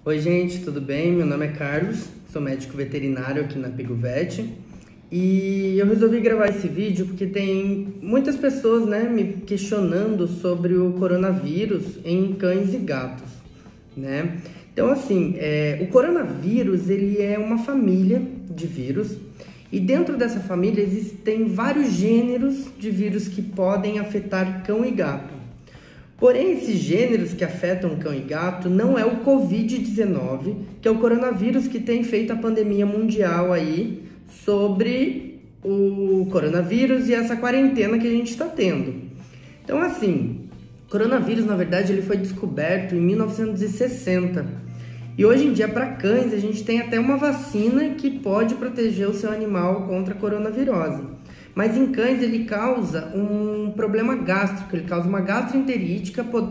Oi gente, tudo bem? Meu nome é Carlos, sou médico veterinário aqui na PiguVet e eu resolvi gravar esse vídeo porque tem muitas pessoas, me questionando sobre o coronavírus em cães e gatos, né? Então assim, o coronavírus ele é uma família de vírus e dentro dessa família existem vários gêneros de vírus que podem afetar cão e gato. Porém, esses gêneros que afetam cão e gato não é o Covid-19, que é o coronavírus que tem feito a pandemia mundial aí sobre o coronavírus e essa quarentena que a gente está tendo. Então, assim, o coronavírus, na verdade, ele foi descoberto em 1960. E hoje em dia, para cães, a gente tem até uma vacina que pode proteger o seu animal contra a coronavirose. Mas em cães ele causa um problema gástrico, ele causa uma gastroenterite,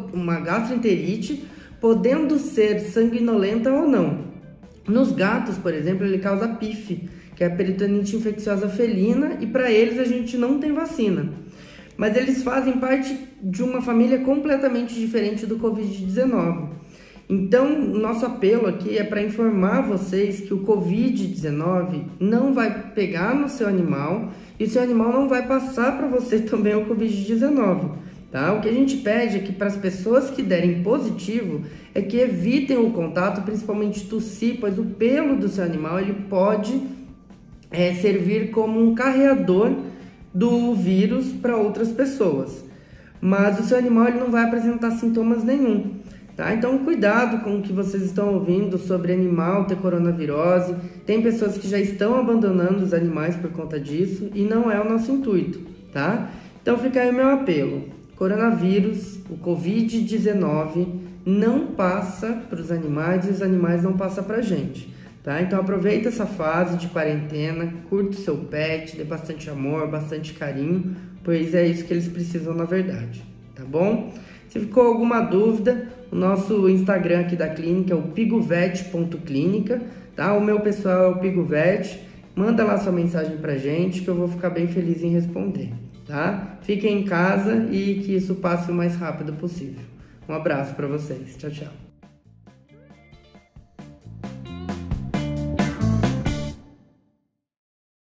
podendo ser sanguinolenta ou não. Nos gatos, por exemplo, ele causa PIF, que é a peritonite infecciosa felina, e para eles a gente não tem vacina. Mas eles fazem parte de uma família completamente diferente do Covid-19. Então, o nosso apelo aqui é para informar vocês que o Covid-19 não vai pegar no seu animal e o seu animal não vai passar para você também o Covid-19, tá? O que a gente pede é que para as pessoas que derem positivo é que evitem o contato, principalmente tossir, pois o pelo do seu animal ele pode servir como um carreador do vírus para outras pessoas. Mas o seu animal ele não vai apresentar sintomas nenhum. Tá? Então, cuidado com o que vocês estão ouvindo sobre animal ter coronavirose. Tem pessoas que já estão abandonando os animais por conta disso e não é o nosso intuito, tá? Então, fica aí o meu apelo. Coronavírus, o Covid-19, não passa para os animais e os animais não passam para a gente, tá? Então, aproveita essa fase de quarentena, curta o seu pet, dê bastante amor, bastante carinho, pois é isso que eles precisam na verdade, tá bom? Se ficou alguma dúvida, o nosso Instagram aqui da clínica é o piguvet.clínica, tá? O meu pessoal é o PiguVet. Manda lá sua mensagem pra gente que eu vou ficar bem feliz em responder, tá? Fiquem em casa e que isso passe o mais rápido possível. Um abraço para vocês. Tchau, tchau.